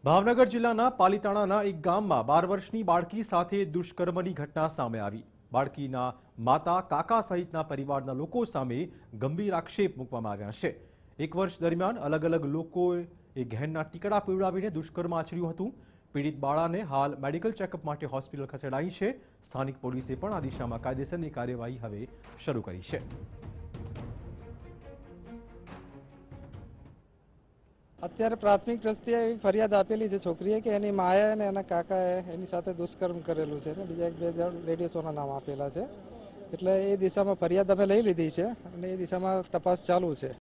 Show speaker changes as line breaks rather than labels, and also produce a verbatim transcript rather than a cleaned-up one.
ભાવનગર જિલ્લાના પાલીતાણાના એક ગામમાં બાર વર્ષની બાળકી સાથે દુષ્કર્મની ઘટના સામે આવી। બાળકીના માતા, કાકા સહિતના પરિવારના લોકો સામે ગંભીર આક્ષેપ મૂકવામાં આવ્યા છે। એક વર્ષ દરમિયાન અલગ અલગ લોકોએ ઘેનના ટીકડા પીવડાવીને દુષ્કર્મ આચર્યું હતું। પીડિત બાળાને હાલ મેડિકલ ચેકઅપ માટે હોસ્પિટલ ખસેડાઈ છે। સ્થાનિક પોલીસે પણ આ દિશામાં કાયદેસરની કાર્યવાહી હવે શરૂ કરી છે।
અત્યારે પ્રાથમિક દ્રષ્ટિએ એવી ફરિયાદ આપેલી છે છોકરીએ કે એની માએ અને એના કાકાએ એની સાથે દુષ્કર્મ કરેલું છે ને બીજા એક બે જણ લેડીઝોના નામ આપેલા છે। એટલે એ દિશામાં ફરિયાદ અમે લઈ લીધી છે અને એ દિશામાં તપાસ ચાલુ છે।